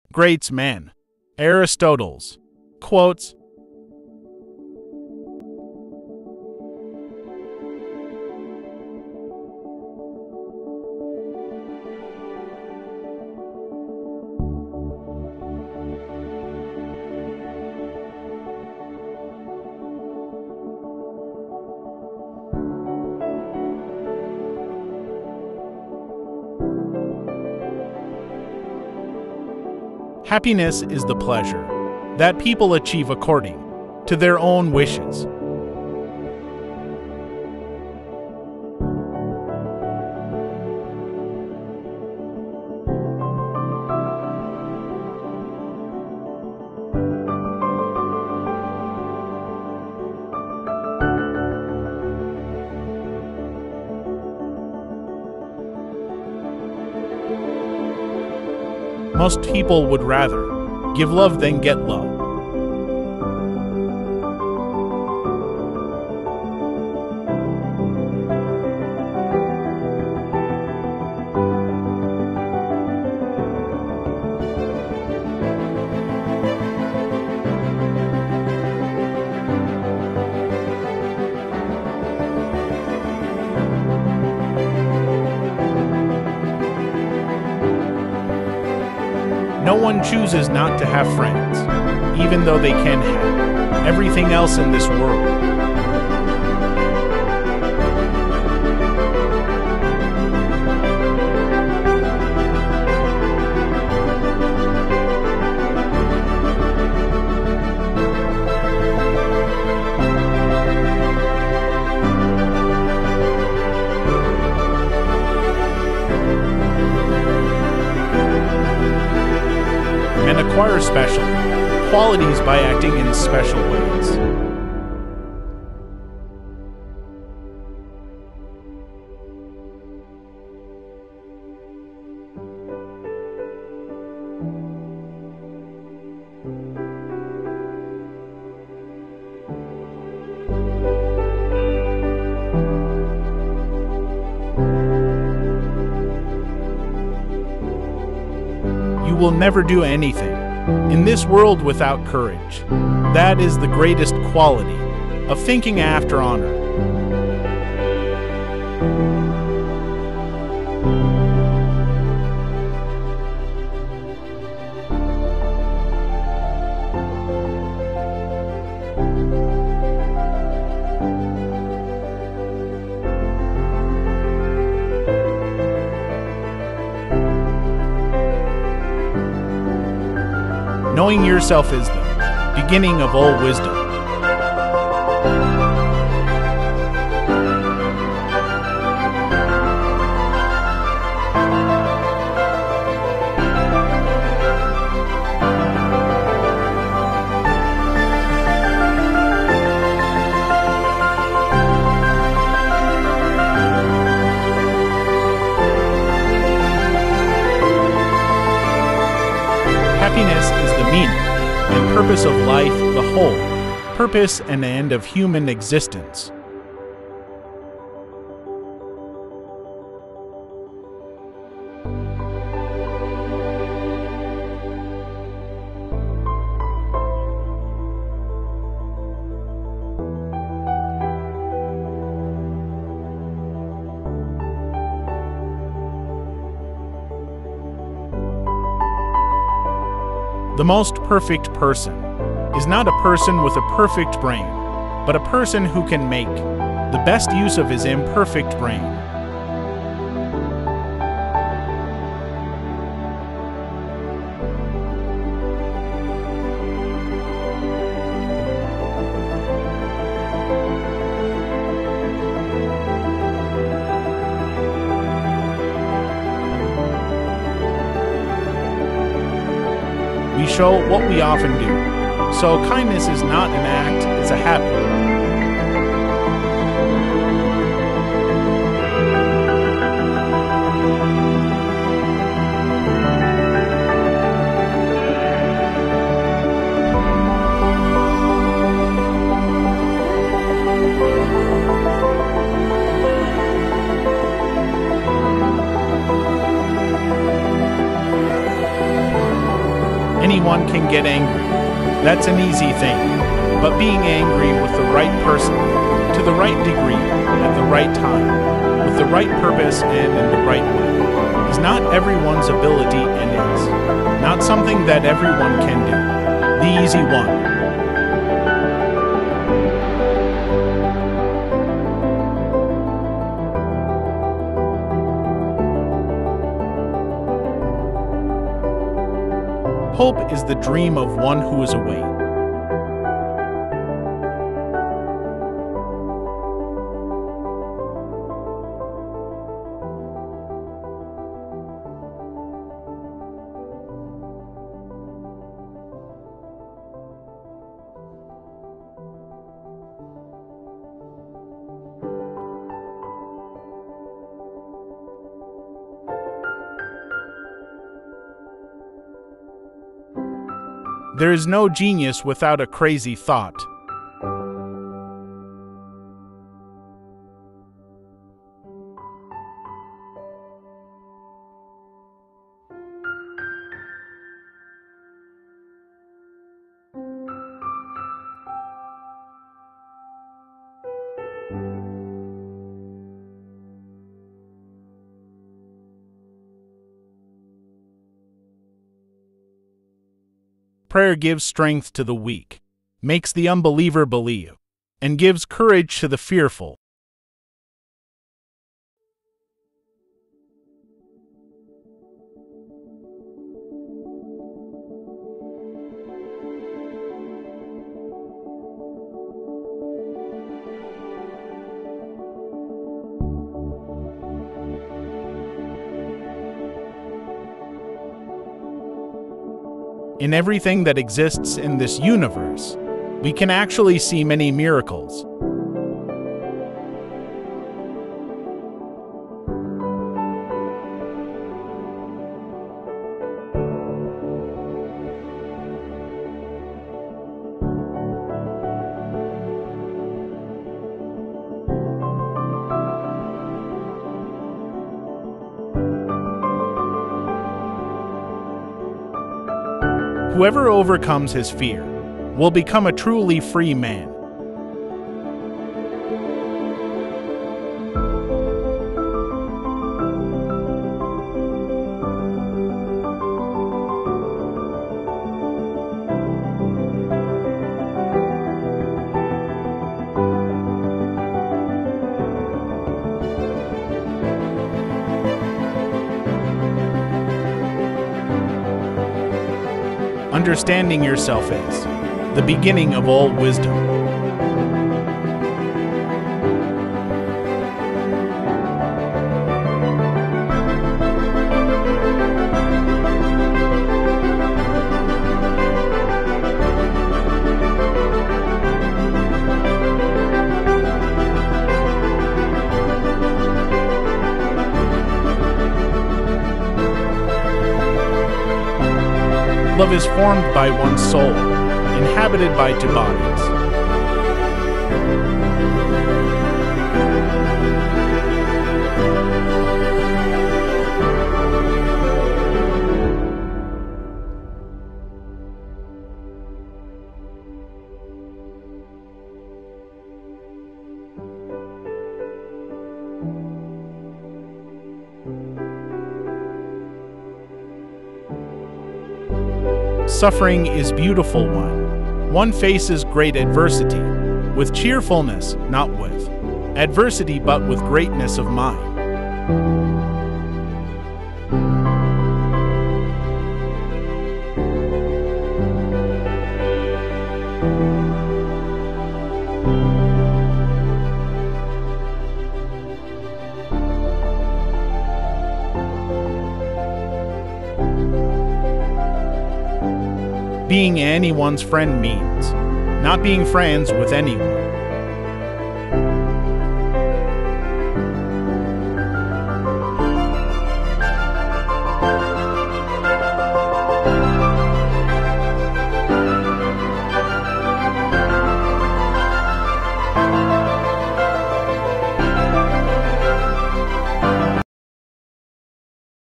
Greats man. Aristotle's quotes, happiness is the pleasure that people achieve according to their own wishes. Most people would rather give love than get love. No one chooses not to have friends, even though they can have everything else in this world. And acquire special qualities by acting in special ways. You will never do anything in this world without courage. That is the greatest quality of thinking after honor. Knowing yourself is the beginning of all wisdom. Happiness is the meaning and purpose of life, the whole purpose and end of human existence. The most perfect person is not a person with a perfect brain, but a person who can make the best use of his imperfect brain. We show what we often do. So kindness is not an act, it's a habit. Anyone can get angry. That's an easy thing. But being angry with the right person, to the right degree, at the right time, with the right purpose and in the right way, is not everyone's ability and is not something that everyone can do. The easy one. Hope is the dream of one who is awake. There is no genius without a crazy thought. Prayer gives strength to the weak, makes the unbeliever believe, and gives courage to the fearful. In everything that exists in this universe, we can actually see many miracles. Whoever overcomes his fear will become a truly free man. Understanding yourself is the beginning of all wisdom. Love is formed by one soul, inhabited by two bodies. Suffering is beautiful one. One faces great adversity, with cheerfulness, not with adversity, but with greatness of mind. Being anyone's friend means not being friends with anyone.